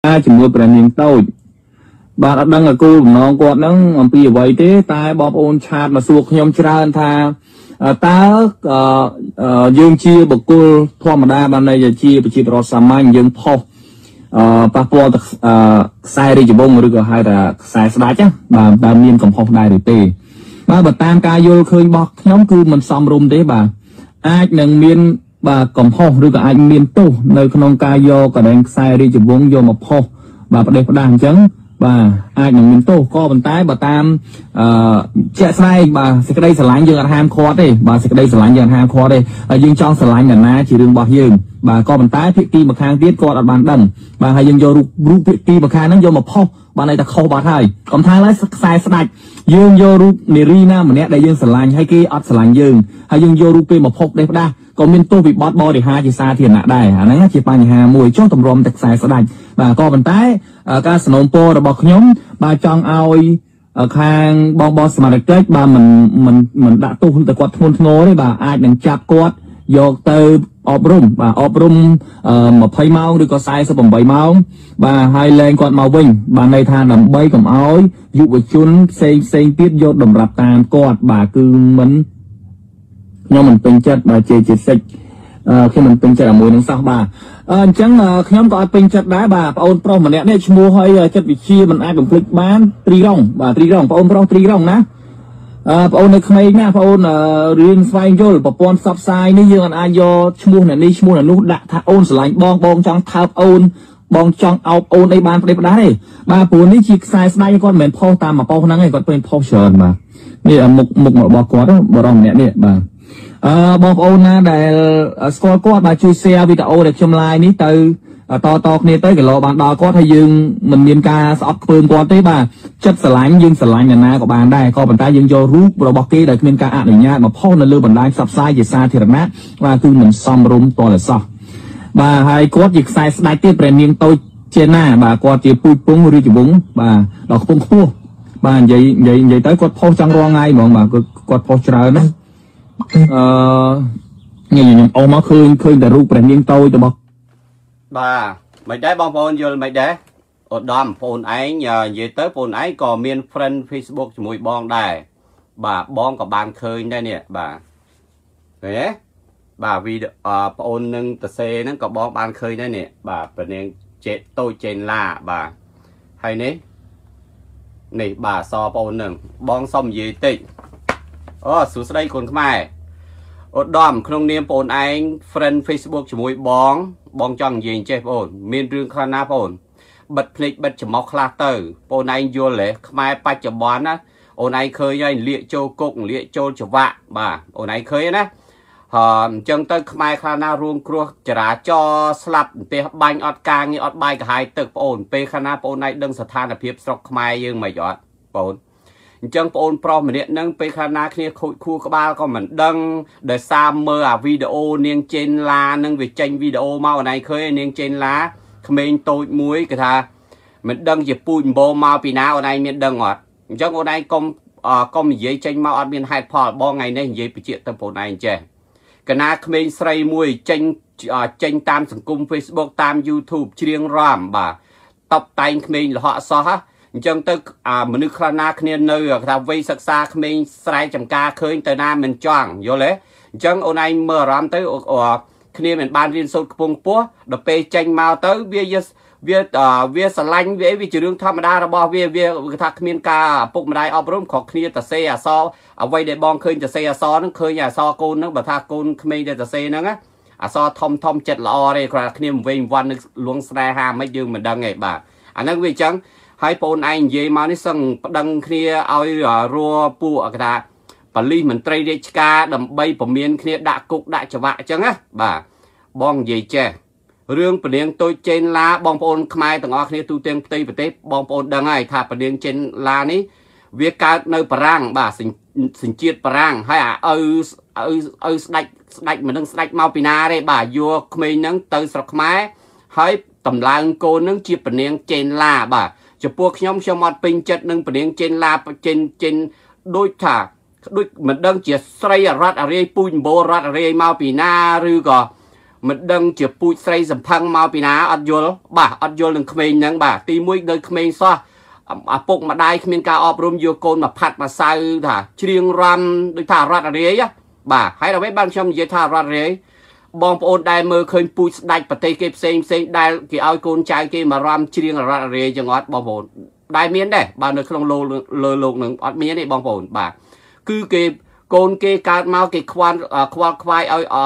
ជំនួយប្រនាងតូចបាទអត់ដឹងឲ្យគូបំណងគាត់ហ្នឹងអំពីអ្វីទេតែបងប្អូនឆាតមកសួរខ្ញុំច្រើនថាតើយើងជាបុគ្គលធម្មតាបានន័យជាប្រជាពលរដ្ឋសាមញ្ញយើងផុសប៉ះពាល់ទៅខ្សែរាជវង្សឬក៏ហៅថាខ្សែស្ដេចបាទតើមានកំហុសដែរឬទេបាទបើតាមការយល់ឃើញរបស់ខ្ញុំគឺមិនសមរម្យទេបាទអាចនឹងមានបាទកំហុសឬក៏អាចមានទោសនៅក្នុងការយកកណ្ដែងខ្សែរាជវង្សយកមកផុសបាទប្រទេសផ្ដាស់អញ្ចឹងបាទអាចនឹងមានទោសក៏ប៉ុន្តែបើតាមជាក់ស្ដែងបាទសេចក្តីស្រឡាញ់យើងអត់ហាមឃាត់ទេបាទសេចក្តីស្រឡាញ់យើងអត់ហាមឃាត់ទេហើយយើងចង់ស្រឡាញ់អ្នកណាជារឿងរបស់យើងបាទក៏ប៉ុន្តែភាគីម្ខាងទៀតគាត់អត់បានដឹងបាទហើយយើងយករូបភាគីម្ខាងហ្នឹងយកមកផុសបានន័យថាខុសបាត់ហើយកុំថាឡើយខ្សែស្ដាច់យើងយករូបនារីណាម្នាក់ដែលយើងស្រឡាញ់ហើយគេអត់ស្រឡាញ់យើងហើយយើងយករូបគេមកផុសទេផ្ដាស់ក៏មានទោសវិបត្តិបរិហាជាសាធារណៈដែរអាហ្នឹងជាបញ្ហាមួយចុះតម្រាំតែខ្សែស្ដាច់បាទក៏ប៉ុន្តែការสนับสนุนរបស់ខ្ញុំបាទចង់ឲ្យខាងបងសមាជិកបាទមិនដាក់ទោសទៅគាត់ធ្ងន់ធ្ងរទេបាទអាចនឹងចាប់គាត់យកទៅអប់រំបាទអប់រំ20ម៉ោងឬក៏48ម៉ោងបាទហើយលែងគាត់មកវិញបាទន័យថាដើម្បីកុំឲ្យយុវជនផ្សេងទៀតយកតម្រាប់តាមគាត់បាទគឺខ្ញុំមិនពេញចិត្តបាទជាសិទ្ធខ្ញុំមិនពេញចិត្តជាមួយនឹងសោះបាទអញ្ចឹងខ្ញុំក៏អត់ពេញចិត្តដែរបាទបងអូនប្រុសម្នាក់នេះឈ្មោះហើយចិត្តវិជាមិនអាចបំភ្លេចបានត្រីរងបាទត្រីរងបងអូនប្រុសត្រីរងណាបងអូននៅក្មេងណាបងអូនរៀនស្វែងយល់ប្រព័ន្ធផ្សព្វផ្សាយនេះយើងអាចយកឈ្មោះអ្នកនេះឈ្មោះអ្នកនោះដាក់ថាអូនស្រឡាញ់បងចង់ថើបអូនបងចង់អោបអូនអីបានផ្ដេសផ្ដាស់ទេបាទព្រោះនេះជាខ្សែស្ដាយគាត់មិនមែនផុសតាមមកប៉ុសហ្នឹងទេគាត់ពេញផុសច្រើនបាទនេះមុខរបស់គាត់បរិសម្នាក់នេះបាទបងប្អូនណាដែលស្គាល់គាត់បាទជួយ share វីដេអូដែលខ្ញុំ live នេះទៅតគ្នាទៅគីឡូបានដល់គាត់ហើយយើងមិនមានការស្អប់ខ្ពើមគាត់ទេបាទចិត្តស្រឡាញ់យើងស្រឡាញ់អ្នកណាក៏បានដែរក៏ប៉ុន្តែយើងយករូបរបស់គេដែលគ្មានការអនុញ្ញាតមកផុសនៅលើបណ្ដាញផ្សព្វផ្សាយជាសាធារណៈបាទគឺមិនសមរម្យតរសោះបាទហើយគាត់ជាខ្សែស្ដាច់ទៀតព្រះនាងតូចជាណាបាទគាត់ជាពូជពងរាជវង្សបាទដល់ខ្ពង់ខ្ពស់បាទនិយាយទៅគាត់ផុសចង់រាល់ថ្ងៃហ្មងបាទគាត់ផុសច្រើនណាខ្ញុំអោមកឃើញតែរូបព្រះនាងតូចរបស់បាទមិនដែរបងប្អូនយល់មិនដែរឧត្តមបងឯងនិយាយទៅបងឯងក៏មាន friend Facebook ជាមួយបងដែរបាទបងក៏បានឃើញដែរនេះបាទឃើញទេបាទវីដេអូបងអូននឹងតសេហ្នឹងក៏បងបានឃើញដែរនេះបាទព្រះនាងចេតូចចេនឡាបាទហើយនេះបាទសបងអូននឹងបងសុំនិយាយតិចអូសួស្តីកូនខ្មែរឧត្តមក្នុងនាមបងឯង friend Facebook ជាមួយបងចង់និយាយចេះបងមានរឿងខ្លះណាបងបិទភ្លេចបិទច្រមុះខ្លះទៅបងឯងយល់ទេខ្មែរបច្ចុប្បន្នណាអូនឯងឃើញហើយលាកចូលគុកលាកចូលច្បាក់បាទអូនឯងឃើញណាអញ្ចឹងទៅខ្មែរខ្លះណារួមគ្រោះចរាចរណ៍ស្លាប់ផ្ទះបាញ់អត់ការងារអត់បាយកាហាយទឹកបងពេលខ្លះណាបងឯងដឹងស្ថានភាពស្រុកខ្មែរយើងមិនអត់បងអញ្ចឹងបងប្រុសម្នាក់នឹងពេលខ្លះណាគ្នាខូចខួរក្បាលក៏មិនដឹងដោយសារមើលអាវីដេអូនាងចេនឡានឹងវាចេញវីដេអូមកអូនឯងឃើញនាងចេនឡាក្មេងតូចមួយគេថាមិនដឹងជាពូជអម្បូរមកពីណាអូនឯងមានដឹងអត់អញ្ចឹងអូនឯងកុំនិយាយចេញមកអត់មានហេតុផលបងថ្ងៃនេះនិយាយបញ្ជាក់ទៅបងឯងចេះកណាក្មេងស្រីមួយចេញតាមសង្គម Facebook តាម YouTube ច្រៀងរំបាទតបតែងក្មេងលហកសោះអញ្ចឹងទៅមនុស្សខ្លះណាគ្នានៅថាវ័យសិក្សាក្មេងស្រែចំការឃើញទៅណាមិនចង់យល់ទេអញ្ចឹងអូនឯងមើលអារម្មណ៍ទៅគ្នាមិនបានរៀនសូត្រខ្ពង់ខ្ពស់ដល់ពេលចេញមកទៅវាស្រឡាញ់វាជារឿងធម្មតារបស់វាថាគ្មានការពុកម្ដាយអប់រំខុសគ្នាតសេអសអ្វីដែលបងឃើញតសេអសហ្នឹងឃើញអសកូនហ្នឹងបើថាកូនក្មេងដែលតសេហ្នឹងអសធំចិត្តល្អទេគ្រាន់គ្នាវិញវ៉ាន់នឹងលួងស្នេហាមិនយើងមិនដឹងទេបាទអាហ្នឹងវាអញ្ចឹងហើយបងឯងនិយាយមកនេះសឹងប្តឹងគ្នាឲ្យរួពួកគេថាបលិសមន្ត្រីរាជការដើម្បីពមៀនគ្នាដាក់គុកដាក់ច្បាក់អញ្ចឹងណាបាទបងនិយាយចេះរឿងពនាងតូចចេនឡាបងប្អូនខ្មែរទាំងអស់គ្នាទូទាំងផ្ទៃប្រទេសបងប្អូនដឹងហើយថាពនាងចេនឡានេះវាកើតនៅបារាំងបាទសញ្ជាតិបារាំងហើយឲ្យស្ដាច់មិនដឹងស្ដាច់មកពីណាទេបាទយកក្មេងហ្នឹងទៅស្រុកខ្មែរហើយតម្លើងកូនហ្នឹងជាពនាងចេនឡាបាទចំពោះខ្ញុំអត់ពេញចិត្តនឹងពនាងចេនឡាចេនដូចមិនដឹងជាស្រីរដ្ឋអរិយពូជអម្បូររដ្ឋអរិយមកពីណាឬក៏ mình đăng chỉ bụi xây sầm phăng mau pina ọt vô đừng khmên nắng bà ti mũi nơi khmên xoa bụng mà đai khmên cao ọp rôm vô côn mà phạt mà sai thả chiêng ram đôi thả rát ở đấy á bà hay là mấy ban trong dễ thả rát đấy bong ôn đai mơ khơi bụi đai bật tay kẹp xem đai cái ao côn trai kia mà ram chiêng rát ở đấy chẳng ọt bong ôn đai miến đây bà nơi không lô lô nướng ọt miến đấy bong ôn bà cứ cái côn kia cao mau cái khoai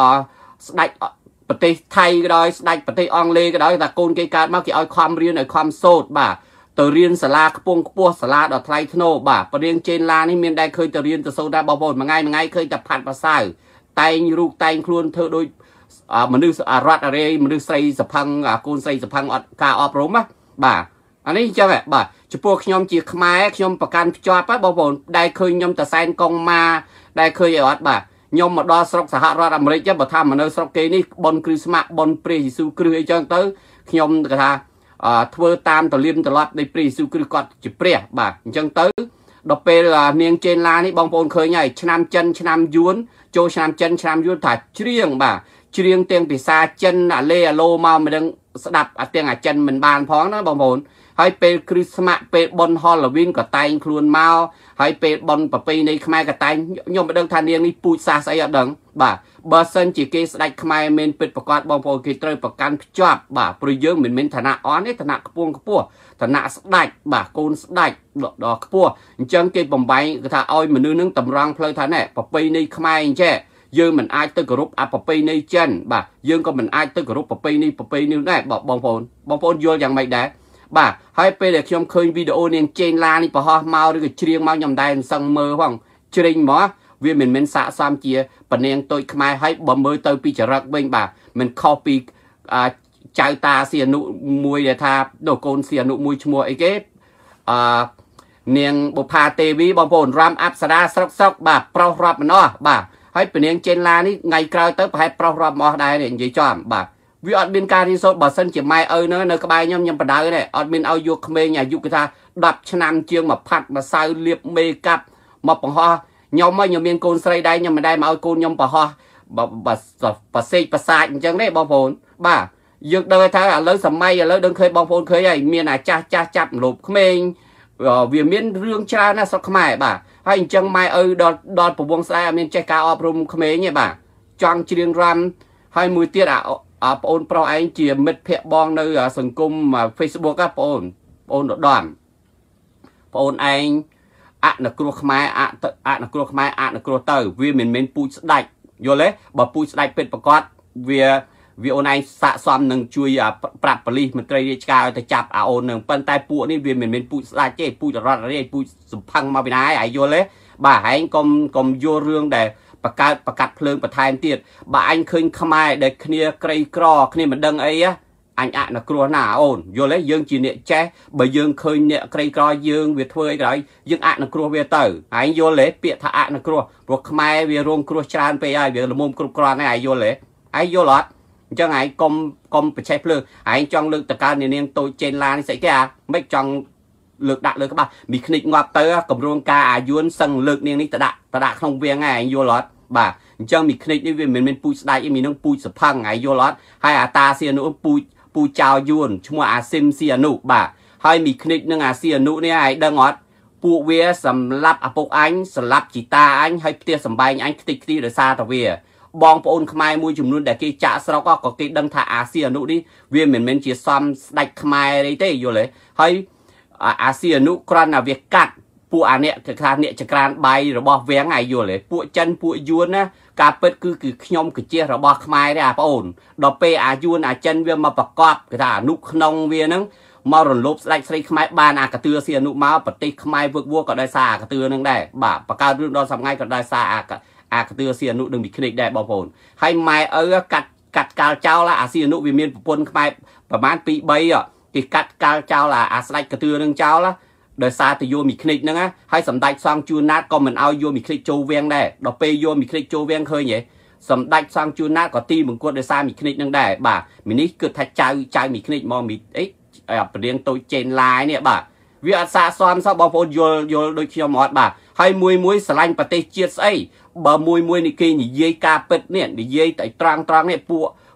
đaiประเทศไทยก็ได้ได้ประเทศอังกฤษก็ได้แต่คนเกี่ยวกับมาเกี่ยวกับความเรียนความโสดบ่าตัวเรียนสลากระปงกระปัวสลาดอกไทรทโนบ่าประเด็นเจนลานี่มีได้เคยตัวเรียนตัวโซดาบอลมาไงเคยจะผัดภาษาแต่งรูปแต่งครูนเธอโดยมันดูรัฐอะไรมันดูใส่สะพังกูนใส่สะพังกาออบรมบ่าอันนี้จะแบบบ่าจะพวกขยมจีขมายขยมประกันจอดบอลได้เคยยมแต่แซนกองมาได้เคยอดบ่ายมมาดอสกสหรัฐอเมริกาบัตรมันเอาสกเกนี่บนคริสต์มาสบนปรีซูครือจังเตอร์ขยมกระทาทัวร์ตามตัวเลี้ยมตลอดในปรีซูครือกอดจิเปรียบ่าจังเตอร์ดอกเปรเนียงเจนลานี่บางคนเคยไงชนามจันชนามยวนโจชนามจันชนามยวนถ่ายเชียงบ่าเชียงเตียงปีศาจจันเล่โลมามันดังสดับเตียงจันเหมือนบานพ้องนะบางคนให้เป็นคริสต์มาสเป็นบนฮอลลวีนกับไตครูนเมาให้เป็นบนปะปีในขมายกับไตยมไปดังทานเนียงนี่ปูซาใส่ดังบ่าเบอร์เซนจีเกสได้ขมายเมนเป็นประกอบบางคนคือเตยประกันจอบบ่าปริยงเหมือนฐานะอ่อนนี่ฐานะกระปัวฐานะสได้บ่าโกนสได้ดอกกระปัวจังเกยบ่มใบกระทาอ้อยมันนึงตำรังเพลย์ท่านเนี่ยปะปีในขมายแช่ยืมมันไอตึกรุปปะปีในเจนบ่ายืมก็มันไอตึกรุปปะปีนี้ได้บอกบางคนโยนอย่างไม่ได้บ่าให้ไปเด็กชมเคยวิดีโอเนี่ยเจนลานี่ปะฮะเมาหรือเชียงเมายำได้สั่งมือห้องเชียงหมอเวียนมันสะสามเจียปะเนียงตัวขมายให้บ่มือเตยปีจะรักเบ่งบ่ามันเข้าปีใจตาเสียนุมวยเดทาโดโกนเสียนุมวยชมัวไอ้เก็บเนียงบุพาเตวีบางคนรำอับสดาซอกบ่าเปล่ารับมันเนาะบ่าให้ปะเนียงเจนลานี่ไงกลายเตยให้เปล่ารับมอได้เนี่ยยิ่งจอมบ่าวิอดบินการที่โซบอสันจะไม่เนอะกระบายย่อมประดาเนี่ยอดบินเอายุคเมย์เนี่ยยุคกระทาดับชนามเชียงมาพัดมาใส่เลียบเมกับมาปะฮอย่อมไม่ย่อมเมียนโกนใส่ได้ย่อมไม่ได้มาเอาโกนย่อมปะฮบะเซปะสายจังได้บอลโผล่บ้ายึกเดินทางเลิกสมัยเลิกเดินเคยบอลโผล่เคยไอ้เมียน่ะจับหลบเมย์เวียนเมียนเรื่องชาหน้าสักหมายบ่าให้จังไม่ดอนปวงสายเมียนใจกาออบรมเมย์เนี่ยบ่าจังเชียงรำให้มือเตี้ยปอนโปรไอเจียมิดเพะบองในสังคมเฟซบุ๊กปอนดอนปอนไอนักกลัวขมายนักกลัวขมายนักกลัวเตอร์วิเหม็นปูสได้โยเลยบ่ปูสได้เป็นประกอบวิโอนไอสะสมหนึ่งช่วยปรับปริมันเตยกาวแต่จับโอนหนึ่งเป็นแต่ปูนี่วิเหม็นปูสได้เจ้ปูจะรอดอะไรปูสุพังมาเป็นไอโยเลยบ่าให้กมโยเรื่องแต่ประกาศเพลิงประทายตีดบ่อันเคยขมายเด็กเนียไกรกรอเนียมันดังไอ้อะอันนักกลัวหน้าโอนโยเลยยังจีเนี่ยแจ๊บ่ยังเคยเนี่ยไกรกรอยังเวียดเฟยไรยังนักกลัวเวียเตอร์ไอ้โยเลยเปียท่านักกลัวพวกขมายเวียรวมกลัวชานไปไอ้เวียละมุมกรุบกรอนไอ้โยเลยไอ้โยหลอดจังไอ้กรมไปใช้เพลิงไอ้จังเลือกตะการเนี่ยตัวเจนลานี่ใส่แก่ไม่จังเลือกดักเลยก็บ้ามีคณิตงอบเตอร์กับรวมกาอายุนสั่งเลือกเนี่ยนี่ตะดะขนมเวียงไอ้โยหลอดบ่าจังมีคณิตนี่เป็นปูสได้ยังมีน้องปูสะพังไงโยลอดให้ตาเสียนุปูเจ้ายุนชั่วอาซิมเสียนุบ่าให้มีคณิตนึงเสียนุเนี่ยไอ้ดังอดปูเวียสำรับอภกอันสำรับจิตาอันให้เตี้ยสบายอันคติเดือดซาตะเวียบองปนขมายมวยจุ่มนุ่นแต่กีจ่าสเราก็กีดังท่าอาเซียนุนี่เวียเหมือนเจียซ้ำได้ขมายอะไรเต้อยู่เลยให้อาเซียนุกรันเวียกัดปูอันเนี่ยคือการเนี่ยจะการใบหรือบอแหวงไงอยู่เลยปูจันปูยวนนะการเปิดคือขยมคือเจียหรือบอขมายได้ป่ะโอนดอกเปอายุนจันเวียมาประกอบคือถ้านุกนองเวียนึงมาหล่นลบได้ใส่ขมายบานกระเตือเสียนุมาปฏิขมายวัวก็ได้ซากระเตือนึงได้บ่าประกาศเรื่องดอนสำไงก็ได้ซากระเตือเสียนุดึงบิคนิกได้บ่โอนให้ไม้กัดกาลเจ้าละอาเซียนุวิเมียนปนขมายประมาณปีใบอ่ะที่กัดกาลเจ้าละอาศัยกระเตือนึงเจ้าละโดยซาติโยมีคลิกนึงนะให้สำได้ซองจูนัดก็เหมือนเอาโยมีคลิกโจเวียงได้ดอกเปโยมีคลิกโจเวียงเคยเนี่ยสำได้ซองจูนัดก็ตีเหมือนกวดโดยซามีคลิกนึงได้บ่ามินิเกิดถ้าใจมีคลิกมองมีประเด็นตัวเจนไลน์เนี่ยบ่าวิอาซาซ้อมซะบอลโฟโยโดยเชียวมอดบ่าให้มวยสไลน์ประเทศเจียสไอบ่มวยนี่กีนี่เย่กาเป็ดเนี่ยนี่เย่แต่ตรังเนี่ย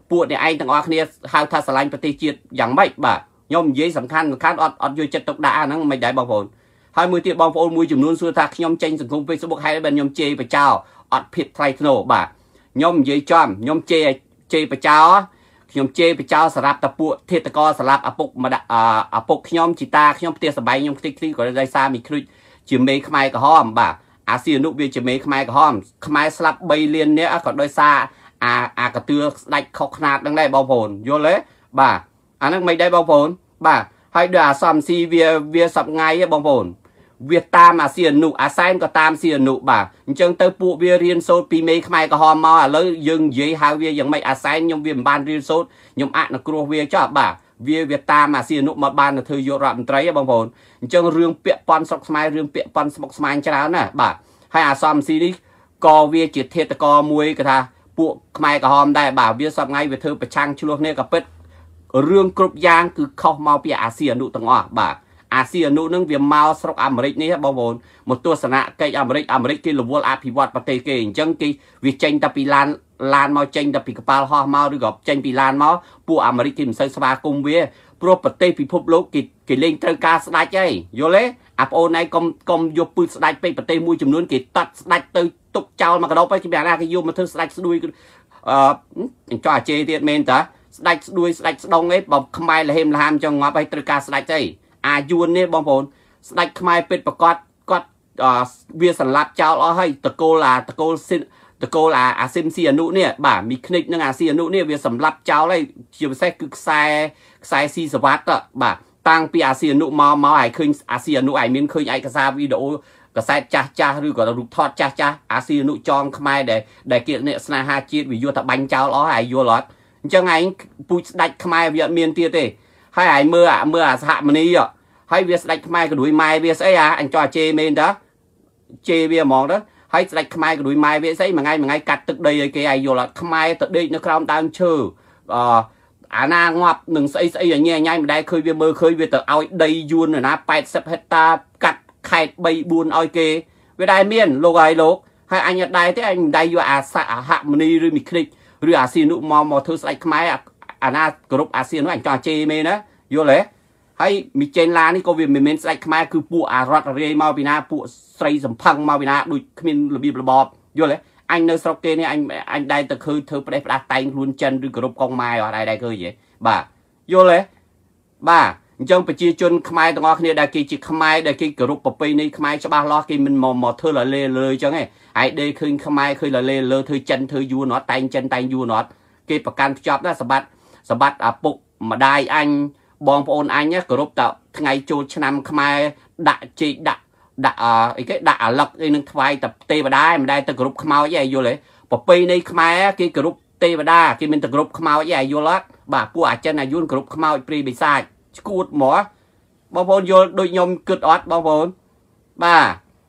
ពួកអ្នកឯងទាំងអស់គ្នាហៅថាស្រឡាញ់ប្រទេសជាតិយ៉ាងម៉េចបាទខ្ញុំនិយាយសំខាន់អត់យកចិត្តទុកដាក់អាហ្នឹងមិនដែរបងប្អូនហើយមួយទៀតបងប្អូនមួយចំនួនសួរថាខ្ញុំចេញសង្គម Facebook ហើយបើខ្ញុំជេរបចោអត់ភាពថ្លៃថ្នូរបាទខ្ញុំនិយាយចំខ្ញុំជេរបចោខ្ញុំជេរបចោសម្រាប់តពួកធេតកោសម្រាប់ឪពុកខ្ញុំជីតាខ្ញុំផ្ទះសបាយខ្ញុំខ្ទេចខ្ទីក៏ដោយសារមីគ្រុចជាមេខ្មែរក្រហមបាទអាស៊ីនុវាជាមេខ្មែរក្រហមខ្មែរស្លាប់3លាននាក់ក៏ដោយសារអាកតឿស្ដាច់ខុសខ្នាតហ្នឹងដែរបងប្អូនយល់ទេបាទអាហ្នឹងមិនដែរបងប្អូនបាទហើយដោយអាសំស៊ីវាសប្ងៃបងប្អូនវាតាមអាស៊ីអនុអាសែនក៏តាមស៊ីអនុបាទអញ្ចឹងទៅពួកវារៀនសូត្រពីមេខ្មែរក្រហមមកឥឡូវយើងនិយាយហៅវាយ៉ាងម៉េចអាសែនខ្ញុំវាមិនបានរៀនសូត្រខ្ញុំអនុគ្រោះវាចុះបាទវាតាមអាស៊ីអនុមកបានទៅធ្វើយករដ្ឋមន្ត្រីបងប្អូនអញ្ចឹងរឿងពាក់ព័ន្ធស្រុកខ្មែររឿងពាក់ព័ន្ធស្មុកស្មាញច្រើនណាបាទហើយអាសំស៊ីនេះក៏វាជាធេតកោមួយគេថាពួកខ្មែរក្រហមដែរបាទវាសប្ងៃវាធ្វើប្រឆាំងឆ្លោះគ្នាក៏ពិតរឿងគ្រប់យ៉ាងគឺខុសមកពីអាស៊ីអនុទាំងអស់បាទអាស៊ីអនុនឹងវាមកស្រុកអាមេរិកនេះបងប្អូនមកទស្សនកិច្ចអាមេរិកគេរវល់អភិវឌ្ឍប្រទេសគេអញ្ចឹងគេវាចេញតែពីឡានមកចេញតែពីកប៉ាល់ហោះមកឬក៏ចេញពីឡានមកពួកអាមេរិកគេមិនសូវស្វាគមន៍វាព្រោះប្រទេសពិភពលោកគេលេងត្រូវការស្ដាច់ហើយយល់ទេអាប្អូនឯងកុំយកពឹសស្ដាច់ពេកប្រទេសមួយចំនួនគេតាត់ស្ដាច់ទៅទុកចោលមកកដោទៅជាណាគេយកមកធ្វើស្ដាច់ស្ដួយចោះអាជេទៀតមែនតាស្ដាច់ស្ដួយស្ដាច់ស្ដុងឯងបើខ្មែរលហេមលហាមចង់ងាប់ឲ្យត្រូវការស្ដាច់អីអាយួននេះបងប្អូនស្ដាច់ខ្មែរពិតប្រកបគាត់វាសម្លាប់ចោលអស់ហើយតកូលអាស៊ីមស៊ីអនុនេះបាទមីគ្និចនឹងអាស៊ីអនុនេះវាសម្លាប់ចោលហើយជាពិសេសគឺខ្សែស៊ីសវ៉ាត់បាទតាំងពីអាស៊ីអនុមកឲ្យឃើញអាស៊ីអនុឲ្យមានឃើញឯកសារវីដេអូកសែតចាស់ឬក៏រូបថតចាស់អាស៊ីអនុចងខ្មែរដែលគេអ្នកស្នេហាជាតិវាយកតែបាញ់ចោលអស់ហើយយល់អត់អញ្ចឹងឯងពូជស្ដាច់ខ្មែរវាអត់មានទៀតទេហើយឯងមើលអាសហមនីហើយវាស្ដាច់ខ្មែរក៏ដូចម៉ែវាស្អីអញចោះជេមែនតាជេវាហ្មងទៅហើយស្ដាច់ខ្មែរក៏ដូចម៉ែវាស្អីមួយថ្ងៃកាត់ទឹកដីឲ្យគេឲ្យយល់អត់ខ្មែរទៅដេកនៅក្រោមដើមឈើអាណាងាប់នឹងស្អីឲ្យញ៉ៃមិនដែលឃើញវាមើលឃើញវាទៅឲ្យដីយួនណា80ហិកតាកាត់ខេត3 4ឲ្យគេវាដែរមានលោកហើយអញអត់ដែរទេអញមិនដែរយកអាសហមនីឬមីគ្និចឬអាស៊ីនុមកធ្វើស្ដាច់ខ្មែរអាណាគ្រប់អាស៊ីនុអញចោះជេមែនណាយល់ទេហើយមីចេនឡានេះក៏វាមិនមែនស្ដាច់ខ្មែរគឺពួកអារ៉ាត់រាយមកពីណាពួកស្រីសំផឹងមកពីណាដូចគ្មានរបៀបរបបយល់ទេអញនៅស្រុកគេនេះអញដែរទៅឃើញធ្វើផ្ដេសផ្ដាស់តែងខ្លួនចិនឬគោរពកងម៉ែអត់ដែរឃើញទេបាទយល់ទេបាទអញ្ចឹងប្រជាជនខ្មែរទាំងអស់គ្នាដែលគេជាខ្មែរដែលគេគោរពប្រពៃណីខ្មែរច្បាស់លាស់គេមិនមកធ្វើលលេលើអញ្ចឹងឯងឯដេឃើញខ្មែរឃើញលលេលើធ្វើចិនធ្វើយួនអត់តែងចិនតែងយួនអត់គេប្រកាន់ខ្ជាប់ណាសម្បត្តិឪពុកម្ដាយអញបងប្អូនអញគោរពតែថ្ងៃចូលឆ្នាំខ្មែរដាក់ជេកដាក់អីគេដាក់អាលឹកអីនឹងថ្វាយតែទេវតាមិនដែលទៅគោរពខ្មោចឯងយល់ទេប្រពៃណីខ្មែរគេគោរពទេវតាគេមិនទៅគោរពខ្មោចឯងយល់អត់បាទពួកអាចិនអាយុនគោរពខ្មោចព្រីបិសាចឈួតហ្មងបងប្អូនយល់ដូចខ្ញុំគិតអត់បងប្អូនបាទ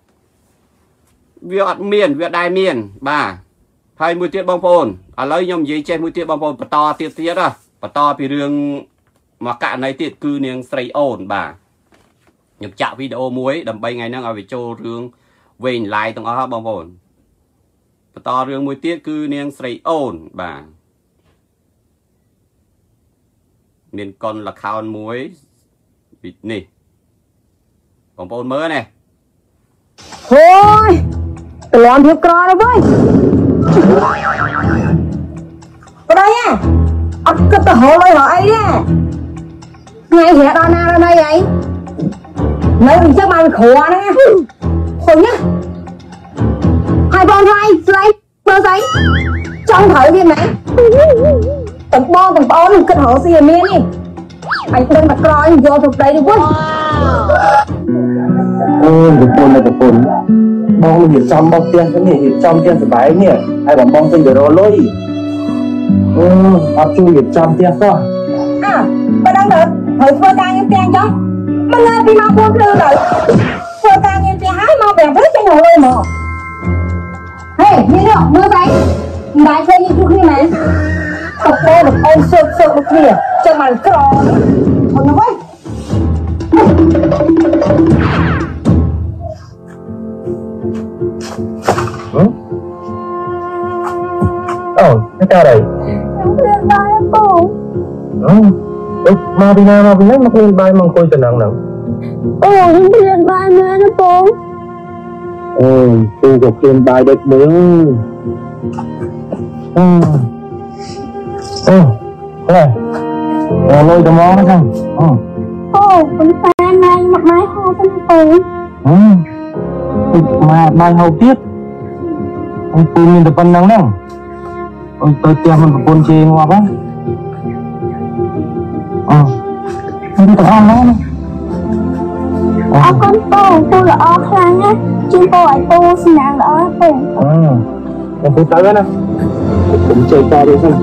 វាអត់មានវាដែរមានបាទហើយមួយទៀតបងប្អូនឥឡូវខ្ញុំនិយាយចេះមួយទៀតបងប្អូនបន្តទៀតបន្តពីរឿងមកករណីទៀតគឺនាងស្រីអូនបាទខ្ញុំចាក់វីដេអូមួយដើម្បីថ្ងៃហ្នឹងឲ្យវាចូលរឿងវែងឡាយទាំងអស់បងប្អូនបន្តរឿងមួយទៀតគឺនាងស្រីអូនបាទមានកុនលខោនមួយនេះបងប្អូនមើលនេះអូយប្រឡំភាពក្រទៅវិញប្តីអត់គិតទៅហៅឲ្យអីទេថ្ងៃរះដល់ណាដល់ណីអីនៅអញ្ចឹងមកគ្រាហ្នឹងឃើញណាហើយបងថ្លៃស្លេកមើលស្អីចង់ត្រូវវាមែនទាំងបងទាំងប្អូនគិតរកស៊ីឲ្យមាននេះអញដឹងតែក្រោយយកទៅប្តីទៅវិញអូយប្រពន្ធបងរៀបចំមកផ្ទះនេះរៀបចំផ្ទះសបាយនេះហើយបងចេញទៅរលុយអត់ជួយរៀបចំផ្ទះសោះបើដឹងទៅហើយធ្វើការងារផ្ទះចុះមិនលើពីមក4ភ្លឺទៅធ្វើការងារផ្ទះហើយមក5ព្រឹកចេញរលុយមកហេនេះមើលស្អីមិនដែរឃើញនេះជួគ្នាមែនអូអូសើដូចគ្នាចាំមកក្រធន់ណាស់អូនេះការ៉ៃ mà vì nào mà vì nó lên bài mà coi tình nào ồ nhưng bây giờ bài mẹ nó bố ôi tôi có lên bài đẹp bữa này lôi tao món nó không ồ con fan này mặc máy ho phân phối mà bài hậu tiết ông tôi nhìn được phần năng năng ông tôi tiêm một con chê ngoa bác không được ăn nó con là o khăn á chứ cô ấy cô xin nàng là o em phụ tới nè cũng chơi to đi xem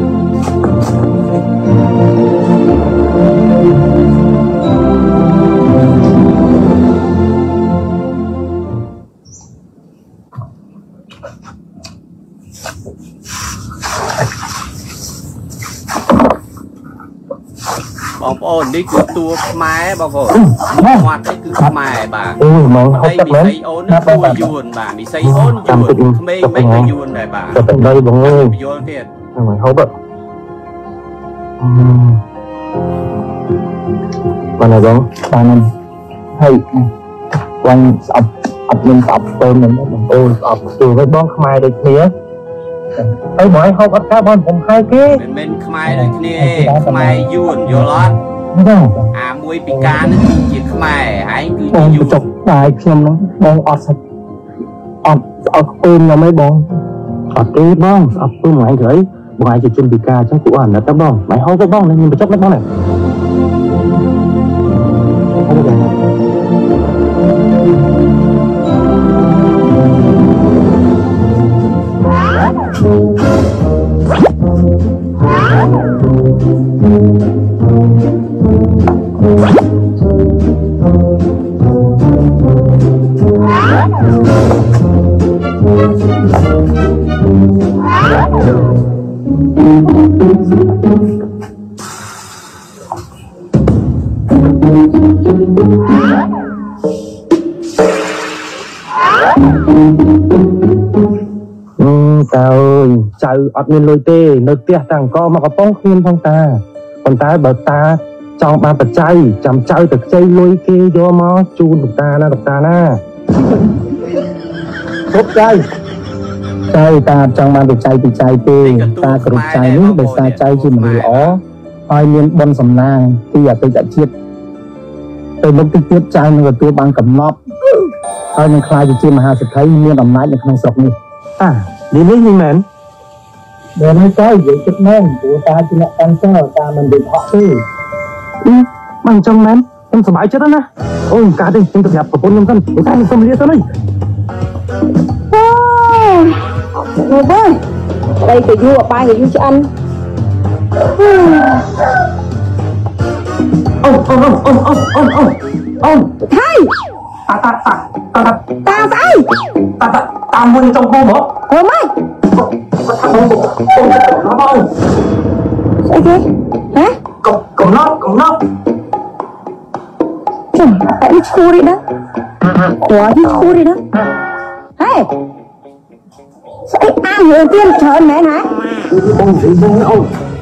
bong ôn đi cứ tua máy bong ôn hoạt đấy cứ máy bà đây bị xây ôn nó tua yuan bà bị xây ôn yuan mấy cái yuan này bà tận đây bong ơi yuan tiền mày hấu bận mà này bong bạn hay quanh ập mình ập tôm mình ôi ập từ với bong mai đây kia ấy mọi không ấp cá bongผมhai cái bên máy đây kia máy yuan vô lót à mùi bị cá nó chỉ máy hay cứ bong chọc bài xem nó bong ọt sạch ọt tôm là mấy bong ọt cái bong ọt tôm ngoài gửi bong ai chỉ chuẩn bị cá trong củ ẩn là tao bong mày hấu cái bong này nhìn mà chọc nó bong này tao ơi chào ọt miền lôi tê nơi tia thằng co mà có bông khiên phong ta còn ta bảo ta trong ba bật chay chầm chay thật chay lôi kê vô mó chun được ta na tốt chay ta trong ba bật chay bị chay tê ta có được chay nước để xa chay chỉ một người ó ai miền bôn sầm nang thì à tôi đã chết tôi lúc tiếp tiếp chay nó tôi bằng cầm nóp ai nên khai chỉ mà hà sẽ thấy miền ẩm nái được không sọc đi đi lấy như mền để nói cái vậy chút men của ta chỉ là ăn cho ta mình bị họ đi bằng trong men em sờ bãi chết đó nè ôi cả đi em tập nhập của con thân của ta mình không liệt thôi ngồi với đây cái du ở ba cái du cho ăn ông thay ta sai ta muốn trong cô bố ôi mày sao thế hả cổng nó tại đi khu đi đó quá đi khu đi đó hey sao anh ăn nhiều tiền trời mẹ hả ông gì thế ông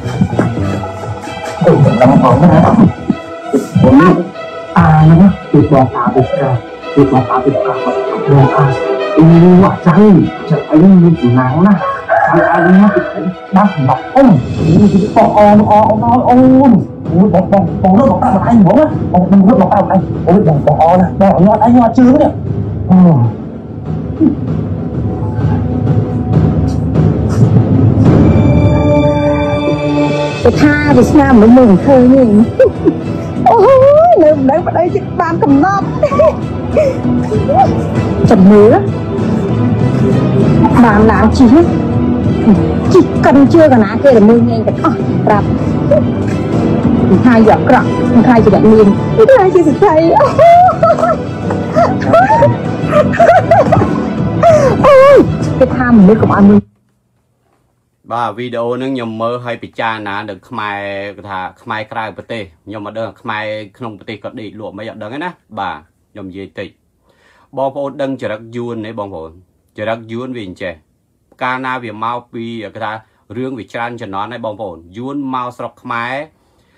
đóng phòng đó hả nó tuyệt vời ta được ra tuyệt vời ta được ra được à quả chay anh nắng nè anh nó đang bọc ông bong nước bọc ta anh bóng á bong nước bọc ta anh ôi bong nè bong anh nó chưa nhỉ tôi tha Việt Nam mới mừng thôi nhỉ ôi đừng đấy vào đây chị ban cầm nóp chầm nữa bạn làm chi hết chỉ cần chưa cả ná kia là mưa nhanh cái rạp hai giọt cọ hai chỉ đánh liền hai chỉ sụt thay ôi cái tham mới không ăn bà video nó nhầm mơ hay bị cha ná được khai thà khai cài bật tê nhầm mà đơn khai không bật tê có đi lụa mấy giọt đơn ấy nè bà nhầm gì tịch bong phô đăng chờ đắc yuan đấy bong phô chờ đắc yuan vì trẻ ca na vì mau pi cái ta riêng vì chan cho nó này bong phô yuan mau sọc khai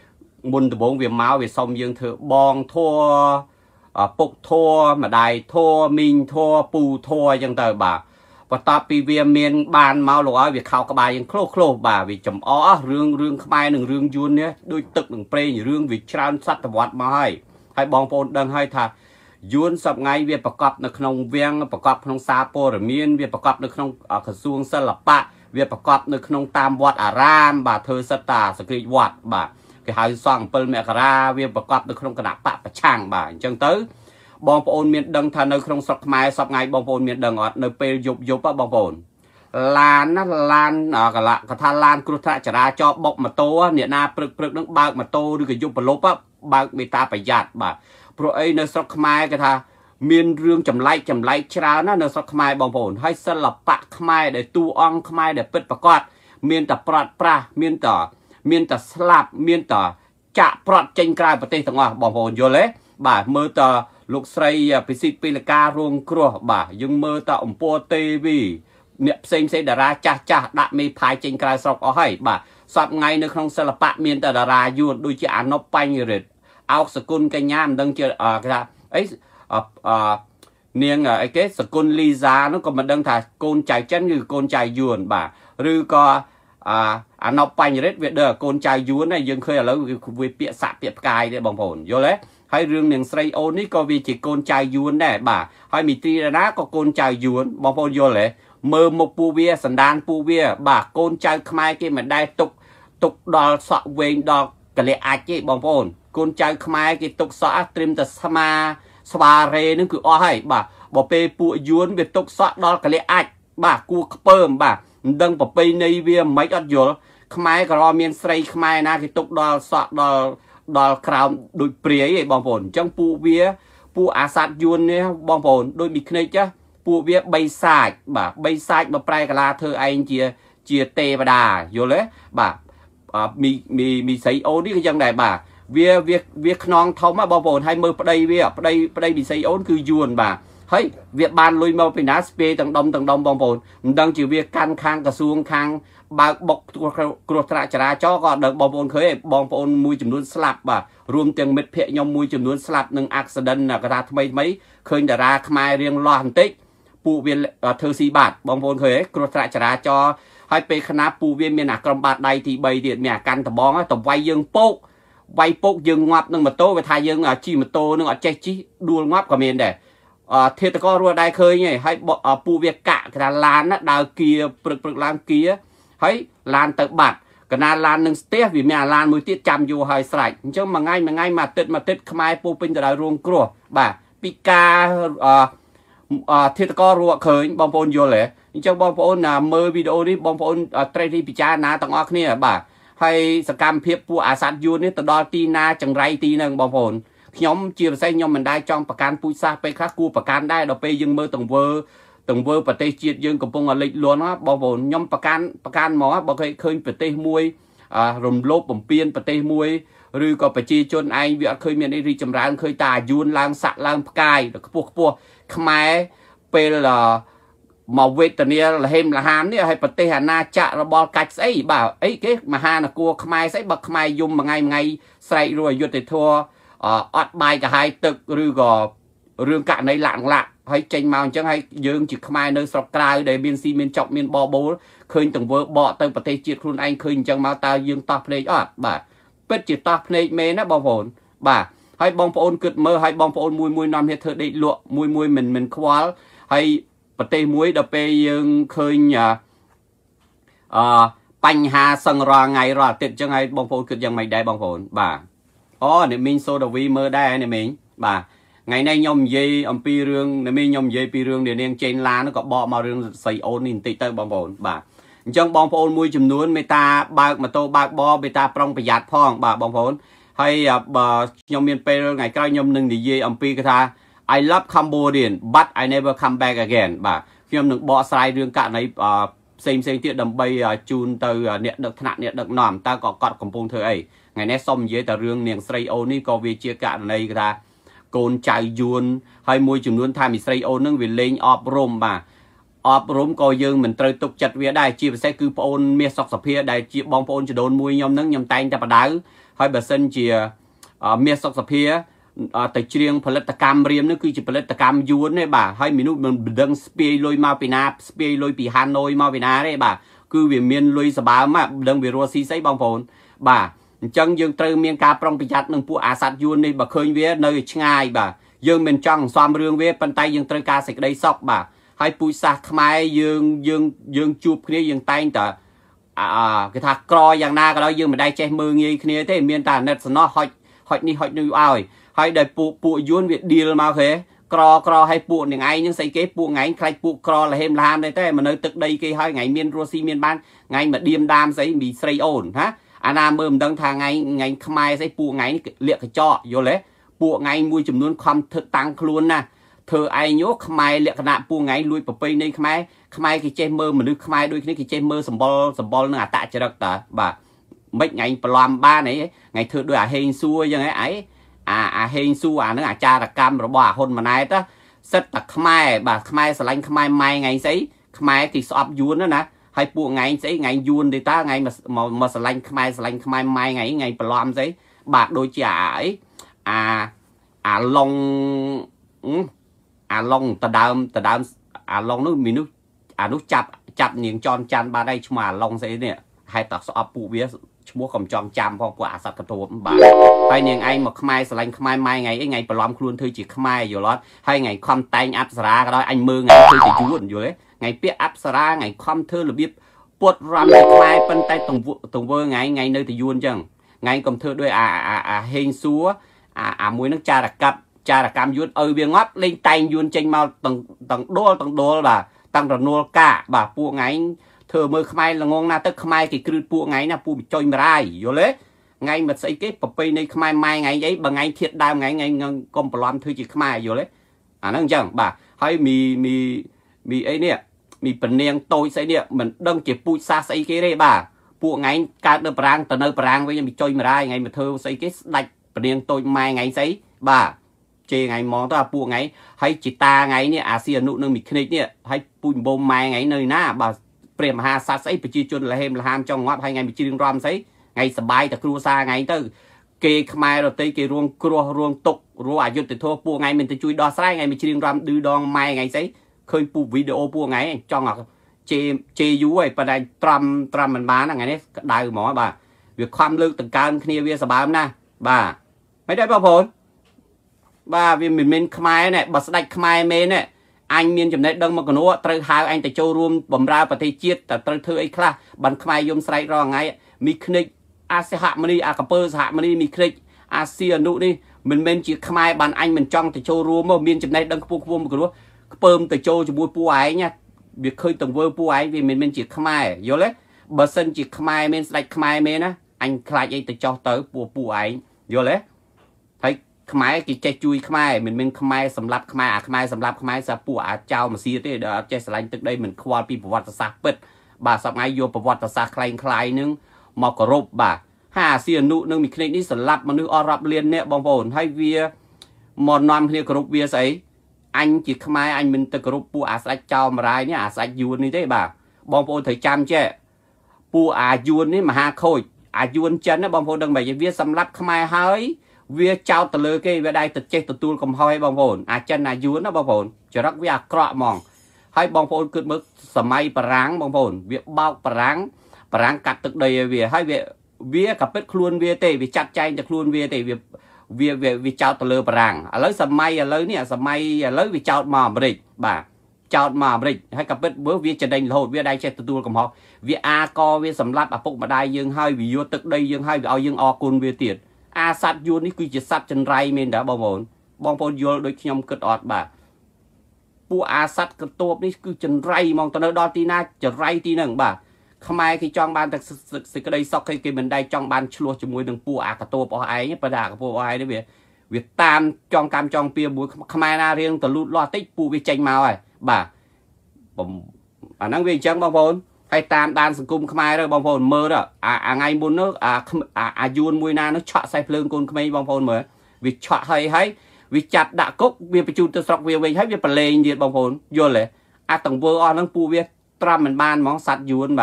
មុនដំបូងវាមកវាសុំយើងធ្វើបងធัวពុកធัวម្ដាយធัวមីងធัวពូធัวអញ្ចឹងទៅបាទបន្ទាប់ពីវាមានបានមកលោកឲ្យវាខោក្បាលយើងឃ្លោបាទវាចំអរឿងខ្មែរនិងរឿងយួននេះដូចទឹកនឹងប្រេងរឿងវាច្រើនសតវត្សមកហើយបងប្អូនដឹងហើយថាយួនសប្ងៃវាប្រកបនៅក្នុងវាំងប្រកបក្នុងសារព័ត៌មានវាប្រកបនៅក្នុងក្រសួងសិល្បៈវាប្រកបនៅក្នុងតាមវត្តអារាមបាទធ្វើសិតតាសក្តិវត្តបាទគេហៅសង្ឃ7មករាវាប្រកបនៅក្នុងគណៈបកប្រឆាំងបាទអញ្ចឹងទៅបងប្អូនមានដឹងថានៅក្នុងស្រុកខ្មែរសប្ងៃបងប្អូនមានដឹងអត់នៅពេលយប់បងប្អូនឡានកថាឡានគ្រោះថ្នាក់ចរាចរណ៍បុកម៉ូតូអ្នកណាព្រឹកនឹងបើកម៉ូតូឬក៏យប់ប្រលប់បើកមេតាប្រយ័ត្នបាទព្រោះអីនៅស្រុកខ្មែរគេថាមានរឿងចម្លែកច្រើនណានៅស្រុកខ្មែរបងប្អូនហើយសិល្បៈខ្មែរដែលតួអង្គខ្មែរដែលពិតប្រាកដមានតែប្រត់ប្រាស់មានតែស្លាប់មានតែចាក់ប្រត់ចេញក្រៅប្រទេសទាំងអស់បងប្អូនយល់ទេបាទមើលតលោកស្រីពិសិដ្ឋពីលការងគ្រោះបាទយើងមើលតអំពរទេវីអ្នកផ្សេងតារាចាស់ដាក់មេផាយចេញក្រៅស្រុកអស់ហើយបាទសពថ្ងៃនៅក្នុងសិល្បៈមានតែតារាយួនដូចជាអនុបញ្ញរិទ្ធអោកសគុណកញ្ញាមិនដឹងជាគេថាអីនាងអីគេសគុណលីសានោះក៏មិនដឹងថាកូនចៅចិនឬកូនចៅយួនបាទឬក៏អនុបញ្ញរិទ្ធវាដើកូនចៅយួនហើយយើងឃើញឥឡូវវាពាក្យសាក់ពាក្យផ្កាយទេបងប្អូនយល់ទេហើយរឿងនាងស្រីអូននេះក៏វាជាកូនចៅយួនដែរបាទហើយមីត្រីណាក៏កូនចៅយួនបងប្អូនយល់ទេមើលមុខពូវាសណ្ដានពូវាបាទកូនចៅខ្មែរគេមិនដែលទុកដល់សក់វែងដល់កលៈអាចទេបងប្អូនកូនចៅខ្មែរគេទុកសក់ត្រៀមតែស្វារេនឹងគឺអស់ហើយបាទបើពេលពួកយួនវាទុកសក់ដល់កលៈអាចបាទគួខ្ពើមបាទមិនដឹងប្រពៃណីវាមិនអត់យល់ខ្មែរក៏មានស្រីខ្មែរណាគេទុកដល់សក់ដល់ក្រោមដូចព្រាយឯងបងប្អូនអញ្ចឹងពួកអាសាត់យួននេះបងប្អូនដូចមីក្នេកចាពួកវាបីសាច់បាទបីសាច់មកប្រែកាឡាធ្វើឯងជាទេវតាយល់ទេបាទមីស្រីអូននេះក៏យ៉ាងដែរបាទវាខ្នងធំបងប្អូនហើយមើលប្តីមីស្រីអូនគឺយួនបាទហើយវាបានលុយមកពីណាស្ពេទាំងដុំបងប្អូនមិនដឹងជាវាកាន់ខាងក្រសួងខាងបើកបុកគ្រោះថ្នាក់ចរាចរណ៍ក៏ដឹងបងប្អូនឃើញបងប្អូនមួយចំនួនស្លាប់បាទរួមទាំងមិត្តភ័ក្ដិខ្ញុំមួយចំនួនស្លាប់នឹង accident កថាថ្មីឃើញតារាខ្មែររៀងលាស់បន្តិចពួកវាធ្វើស៊ីបាតបងប្អូនឃើញគ្រោះថ្នាក់ចរាចរណ៍ហើយពេលខណៈពួកវាមានអាក្រុមបាតដៃទី3ទៀតមានអាកាន់ដបងទៅវាយយើងវាយពុកយើងងាប់នឹងម៉ូតូវាថាយើងជិះម៉ូតូនឹងអត់ចេះជិះដួលងាប់ក៏មានដែរធាតុកោរស់ដែរឃើញហើយពួកវាកាក់គេថាឡានណាដើរគៀព្រឹកឡើងគៀហើយឡានទៅបាត់កណាឡាននឹងស្ទះវាមានអាឡានមួយទៀតចាំយូរហើយស្រេចអញ្ចឹងមួយថ្ងៃមួយអាទិត្យខ្មែរពោពេញទៅដោយរងគ្រោះបាទពីការធាតុកោរស់ឃើញបងប្អូនយល់ទេអញ្ចឹងបងប្អូនមើលវីដេអូនេះបងប្អូនត្រូវពិចារណាទាំងអស់គ្នាបាទហើយសកម្មភាពពួកអាសាត់យួននេះទៅដល់ទីណាចង្រៃទីហ្នឹងបងប្អូនខ្ញុំជាពិសេសខ្ញុំមិនដែរចង់ប្រកាន់ពូជសាសន៍ពេលខ្លះគួរប្រកាន់ដែរដល់ពេលយើងមើលទង្វើប្រទេសជាតិយើងកំពុងលិចលន់បងប្អូនខ្ញុំប្រកាន់មកបើឃើញប្រទេសមួយរំលោភបំពានប្រទេសមួយឬក៏ប្រជាជនឯងវាអត់ឃើញមានអីរីចម្រើនឃើញតាយួនឡើងសាក់ឡើងផ្កាយខ្ពស់ខ្មែរពេលមកវេទនាលហេមលហាមនេះឲ្យប្រទេសអាណាចក្ររបស់កាច់ស្អីបាទអីគេមហានគរខ្មែរស្អីបើខ្មែរយំមួយថ្ងៃស្រែករួចអយុធធរអត់បាយកាហាយទឹកឬក៏រឿងករណីលាក់ហើយចេញមកអញ្ចឹងហើយយើងជាខ្មែរនៅស្រុកក្រៅដែលមានស៊ីមានចប់មានបបូលឃើញទង្វើបកទៅប្រទេសជាតិខ្លួនឯងឃើញអញ្ចឹងមកតើយើងតោះភ្នែកអត់បាទពិតជាតោះភ្នែកមែនណាបងប្អូនបាទហើយបងប្អូនគិតមើលហើយបងប្អូនមួយនាំគ្នាធ្វើដេកលក់មួយមិនខ្វល់ហើយប្រទេសមួយដល់ពេលយើងឃើញបញ្ហាសឹងរាល់ថ្ងៃរាល់អាទិត្យអញ្ចឹងហើយបងប្អូនគិតយ៉ាងម៉េចដែរបងប្អូនបាទអ្នកមីងសូដាវីមើលដែរអ្នកមីងបាទថ្ងៃនេះខ្ញុំនិយាយអំពីរឿងអ្នកមីងខ្ញុំនិយាយពីរឿងនាងចេញឡានក៏បកមករឿងស្រីអូននេះបន្តិចទៅបងប្អូនបាទអញ្ចឹងបងប្អូនមួយចំនួនមេតាបើកម៉ូតូបើកបមេតាប្រុងប្រយ័ត្នផងបាទបងប្អូនហើយបើខ្ញុំមានពេលថ្ងៃក្រោយខ្ញុំនឹងនិយាយអំពីគេថា I love Cambodian but I never come back again បាទខ្ញុំនឹងបកស្រាយរឿងករណីផ្សេងទៀតដើម្បីជូនទៅអ្នកដឹកថ្នាក់អ្នកដឹកនាំតើក៏គាត់កំពុងធ្វើអីថ្ងៃនេះសូមនិយាយតែរឿងនាងស្រីអូននេះក៏វាជាករណីគេថាកូនចៅយួនហើយមួយចំនួនថាមីស្រីអូននឹងវាលេងអប់រំបាទអប់រំក៏យើងមិនត្រូវទុកចិត្តវាដែរជាពិសេសគឺប្អូនមាសសុកសុភាដែលជាបងប្អូនចដូនមួយខ្ញុំនឹងខ្ញុំតែងតែបដៅហើយបើសិនជាមានសុខភាពទៅច្រៀងផលិតកម្មរៀមនោះគឺជាផលិតកម្មយួនទេបាទហើយមនុស្សមិនដឹងស្ពាយលុយមកពីណាស្ពាយលុយពីហាណូយមកពីណាទេបាទគឺវាមានលុយសបើមមិនដឹងវារស់ស៊ីស្អីបងប្អូនបាទអញ្ចឹងយើងត្រូវមានការប្រុងប្រយ័ត្ននឹងពួកអាស័តយួននេះបើឃើញវានៅឆ្ងាយបាទយើងមិនចង់សំរឿងវាប៉ុន្តែយើងត្រូវការសេចក្តីសុខបាទហើយពូជសាសខ្មែរយើងជួបគ្នាយើងតែងតែគេថាក្រយ៉ាងណាក៏ដោយយើងមិនដែលចេះមើលងាយគ្នាទេមានតែអាណិតសំណោះហុចនេះហុចនោះឲ្យហើយដែលពួកយួនវាឌីលមកគេក្រឲ្យពួកនឹងឯងនឹងស្អីគេពួកឯងខ្លាច់ពួកក្រលហេមលហាមទេមកនៅទឹកដីគេហើយថ្ងៃមានរស់ស៊ីមានបានថ្ងៃមកឌៀមដាមស្អីមីស្រីអូនហាអាណាមើលមិនដឹងថាថ្ងៃខ្មែរស្អីពួកថ្ងៃនេះលាក់កញ្ចក់យល់ទេពួកថ្ងៃមួយចំនួនខំធ្វើតាំងខ្លួនណាធ្វើឯងយោខ្មែរលក្ខណៈពួកថ្ងៃលួចប្រពៃណីខ្មែរគេចេះមើលមនុស្សខ្មែរដូចគ្នាគេចេះមើលសម្បុរនឹងអតចរិតតាបាទមិនថ្ងៃប្រឡំបានអីថ្ងៃធ្វើដូចអាហេងសួរអញ្ចឹងឯងអាហេងសួរអានឹងអាចារកម្មរបស់អាហ៊ុនម៉ាណែតសិតតែខ្មែរបាទខ្មែរស្រឡាញ់ខ្មែរម៉ែថ្ងៃស្អីខ្មែរគេស្អប់យួនណាហើយពួកថ្ងៃស្អីថ្ងៃយួនទេតើថ្ងៃមកស្រឡាញ់ខ្មែរម៉ែថ្ងៃប្រឡំស្អីបាទដូចជាអាឡុងតដើមអាឡុងនោះមីនោះអានោះចាប់នាងចនច័ន្ទបាទហើយឈ្មោះអាឡុងស្អីនេះហេតុតែស្អប់ពួកវាឈ្មោះកំចង់ចាំផងពួកអាសត្វកតួបាទហើយនាងឯងមកខ្មែរស្រឡាញ់ខ្មែរម៉ែថ្ងៃប្រឡំខ្លួនធ្វើជាខ្មែរយល់អត់ហើយថ្ងៃខំតែងអប្សរាក៏ដោយអញមើលថ្ងៃធ្វើជាយួនយល់ទេថ្ងៃពាក់អប្សរាថ្ងៃខំធ្វើរបៀបពុតរំតែខ្មែរប៉ុន្តែទង្វើថ្ងៃនៅតែយួនអញ្ចឹងថ្ងៃកុំធ្វើដោយអាហេងសួរអាមួយនឹងចារកម្មយួនឲ្យវាងាប់លេងតែងយួនចេញមកទាំងដួលបាទតាំងរនួលកាបាទពួកថ្ងៃធ្វើមើលខ្មែរល្ងងណាទៅខ្មែរគេគ្រឹះពួកថ្ងៃណាពួកចុយមរាយយល់ទេថ្ងៃមិនស្អីគេប្រពៃណីខ្មែរម៉ែថ្ងៃអីបើថ្ងៃធៀបដើមថ្ងៃកុំប្រឡំធ្វើជាខ្មែរយល់ទេអាហ្នឹងអញ្ចឹងបាទហើយមីអីនេះមីពនាងតូចស្អីនេះមិនដឹងជាពូជសាសស្អីគេទេបាទពួកថ្ងៃកើតនៅប្រាំងទៅនៅប្រាំងវិញមីចុយមរាយថ្ងៃមកធ្វើស្អីគេស្ដាច់ពនាងតូចម៉ែថ្ងៃស្អីបាទជេថ្ងៃមកទៅអាពួកថ្ងៃហើយជីតាថ្ងៃនេះអាស៊ីអនុនឹងមីគ្និចនេះហើយពូជបូមម៉ែថ្ងៃនៅណាបាទព្រះមហាក្សត្រស្អីប្រជាជនលហេមលហាមចង់ងាប់ហើយថ្ងៃមួយជ្រៀងរំស្អីថ្ងៃសបាយតែគ្រួសារថ្ងៃទៅគេខ្មែររតីគេរួងគ្រោះរួងទុករួអយុធធម៌ពួកថ្ងៃមិនទៅជួយដោះស្រាយថ្ងៃមួយជ្រៀងរំឌឺដងម៉ែថ្ងៃស្អីឃើញពូវីដេអូពួកថ្ងៃចង់ជេយូហើយប៉ុន្តែត្រាំមិនបានថ្ងៃនេះក្តៅហ្មងបាទវាខំលើកដង្កើងគ្នាវាសបើមណាបាទមិនដែរបងប្អូនបាទវាមិនមែនខ្មែរណែបើស្ដេចខ្មែរមែនណែអញមានចំណេះដឹងមកកណួត្រូវហៅអញទៅចូលរួមបម្រើប្រទេសជាតិតែត្រូវធ្វើអីខ្លះបានខ្មែរយំស្រែករងថ្ងៃមីគ្និចអាសហមនីអាកពើសហមនីមីគ្និចអាស៊ីអនុនេះមិនមែនជាខ្មែរបានអញមិនចង់ទៅចូលរួមមកមានចំណេះដឹងខ្ពស់មកកណួខ្ពើមទៅចូលជាមួយពួកឯងណាវាឃើញទង្វើពួកឯងវាមិនមែនជាខ្មែរយល់ទេបើសិនជាខ្មែរមែនស្ដេចខ្មែរមែនណាអញខ្លាចអីទៅចោះទៅពួកឯងយល់ទេហើយខ្មែរគេចេះជួយខ្មែរមិនមែនខ្មែរសម្លាប់ខ្មែរខ្មែរសម្លាប់ខ្មែរសាពួកអាចោមកសៀទេដែលអត់ចេះស្រឡាញ់ទឹកដីមិនខ្វល់ពីប្រវត្តិសាស្ត្រពិតបាទសប្ងៃយកប្រវត្តិសាស្ត្រคล้ายនឹងមកគោរពបាទហើយអាស៊ីអនុនឹងមីគ្និចនេះសម្លាប់មនុស្សអស់រាប់លានអ្នកបងប្អូនហើយវាមកនាំគ្នាគោរពវាស្អីអញជាខ្មែរអញមិនទៅគោរពពួកអាស្ដេចចោមរាយនេះអាស្ដេចយួននេះទេបាទបងប្អូនត្រូវចាំចេះពួកអាយួននេះមហាខូចអាយួនចិនណាបងប្អូនដឹងមិនវាសម្លាប់ខ្មែរហើយវាចោតទៅលើគេវាដៃទៅចេះទទួលកំហុសឲ្យបងប្អូនអាចិនអាយួនណាបងប្អូនចរិតវាអាក្រក់ហ្មងហើយបងប្អូនគិតមើលសម័យបារាំងបងប្អូនវាបោកបារាំងកាត់ទឹកដីឲ្យវាហើយវាក៏ពិតខ្លួនវាទេវាចាត់ចែងតែខ្លួនវាទេវាចោតទៅលើបារាំងឥឡូវសម័យឥឡូវវាចោតមកអាមេរិកបាទចោតមកអាមេរិកហើយក៏ពិតមើលវាចដេញរហូតវាដៃចេះទទួលកំហុសវាអាកវាសម្លាប់ឪពុកម្ដាយយើងហើយវាយកទឹកដីយើងហើយវាឲ្យយើងអរគុណវាទៀតអាសត្វយួននេះគឺជាសត្វចន្រៃមែនតើបងប្អូនយល់ដូចខ្ញុំគិតអត់បាទពួកអាសត្វកតួបនេះគឺចន្រៃហ្មងទៅនៅដល់ទីណាចរៃទីហ្នឹងបាទខ្មែរគេចង់បានតែសេចក្តីសុខគេមិនដែលចង់បានឆ្លោះជាមួយនឹងពួកអាកតួបអស់ឯងប៉ុន្តែអាកតួបអស់ឯងនេះវាតាមចង់កម្មចង់ពៀមួយខ្មែរណារៀងទៅលូតលាស់តិចពួកវាចេញមកហើយបាទអាហ្នឹងវាអញ្ចឹងបងប្អូនហើយតាមដានសង្គមខ្មែរទៅបងប្អូនមើលអាថ្ងៃមុននោះអាយួនមួយណានោះឆក់សេះភ្លើងកូនក្មេងបងប្អូនមើលវាឆក់ហើយវាចាប់ដាក់គុកវាបញ្ជូនទៅស្រុកវាវិញហើយវាប្រឡែងទៀតបងប្អូនយល់ទេអាតង្វើអស់ហ្នឹងពួកវាត្រាំមិនបានហ្មងសัตว์យួនបាទ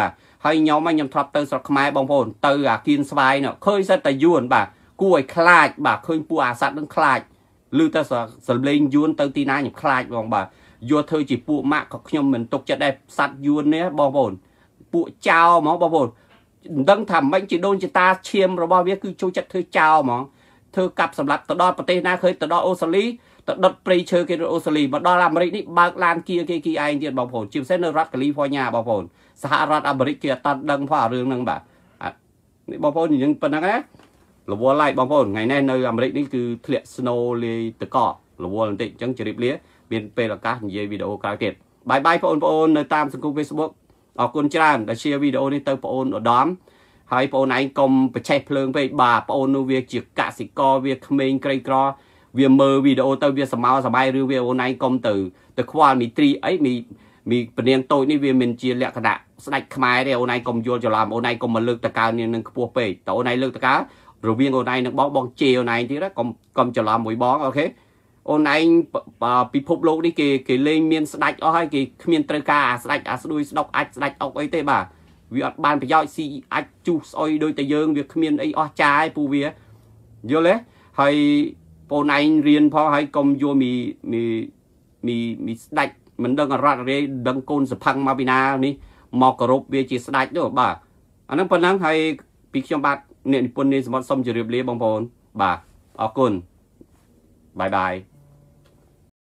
ហើយខ្ញុំធ្លាប់ទៅស្រុកខ្មែរបងប្អូនទៅអាគៀនស្វាយនោះឃើញសិតតែយួនបាទគួរឲ្យខ្លាចបាទឃើញពួកអាសត្វនឹងខ្លាចឬតែសម្លេងយួនទៅទីណាខ្ញុំខ្លាចបងបាទយកធ្វើជាពួកម៉ាក់ក៏ខ្ញុំមិនទុកចិត្តដែរសត្វយួននេះបងប្អូនពួកចោលហ្មងបងប្អូនមិនដឹងថាមិនជាដូនជាតាឈាមរបស់វាគឺចូលចិត្តធ្វើចោលហ្មងធ្វើកាប់សម្រាប់ទៅដល់ប្រទេសណាឃើញទៅដល់អូស្ត្រាលីទៅដុតព្រៃឈើគេនៅអូស្ត្រាលីមកដល់អាមេរិកនេះបើកឡានគៀគេឯងទៀតបងប្អូនជាពិសេសនៅរដ្ឋកាលីហ្វ័រញ៉ាបងប្អូនសហរដ្ឋអាមេរិកគេអត់ដឹងផងអារឿងហ្នឹងបាទនេះបងប្អូនយើងប៉ុណ្ណឹងណារវល់ឡាយបងប្អូនថ្ងៃនេះនៅអាមេរិកនេះគឺធ្លាក់ snow លាយទឹកករវល់បន្តិចអញ្ចឹងជម្រាបលាមានពេលឱកាសនិយាយវីដេអូក្រោយទៀតបាយបាយបងប្អូននៅតាមសង្គម Facebook អរគុណច្រើនដែល share វីដេអូនេះទៅបងប្អូនឧត្តមហើយបងប្អូនឯងកុំបច្ចេកភ្លើងពេកបាទបងប្អូននោះវាជាកសិករវាក្មេងក្រីក្រវាមើលវីដេអូទៅវាសមោសបាយឬវាអូនឯងកុំទៅខ្វល់មីត្រីអីមីពនាងតូចនេះវាមានជាលក្ខណៈស្ដេចខ្មែរទេអូនឯងកុំយល់ច្រឡំអូនឯងកុំមកលើកតកើនឹងខ្ពស់ពេកតើអូនឯងលើកតកើរវាងអូនឯងនិងបងជេអូនឯងទៀតកុំច្រឡំមួយបងអូខេអូនឯងពិភពលោកនេះគេលេងមានស្ដេចអស់ហើយគេគ្មានត្រូវការអាស្ដេចអាស្ដួយស្ដុកអាចស្ដេចអុកអីទេបាទវាអត់បានប្រយោជន៍ស៊ីអាចជុះស្អុយដូចតែយើងវាគ្មានអីអស់ចាយពូវាយល់ទេហើយបងឯងរៀនផងហើយកុំយកមីស្ដេចមិនដឹងរត់រាយដឹងកូនសផឹងមកពីណានេះមកគោរពវាជាស្ដេចទៅបាទអាហ្នឹងប៉ុណ្ណឹងហើយពីខ្ញុំបាទអ្នកនិពន្ធនេះសម្បត្តិសុំជម្រាបលាបងប្អូនបាទអរគុណបាយបាយ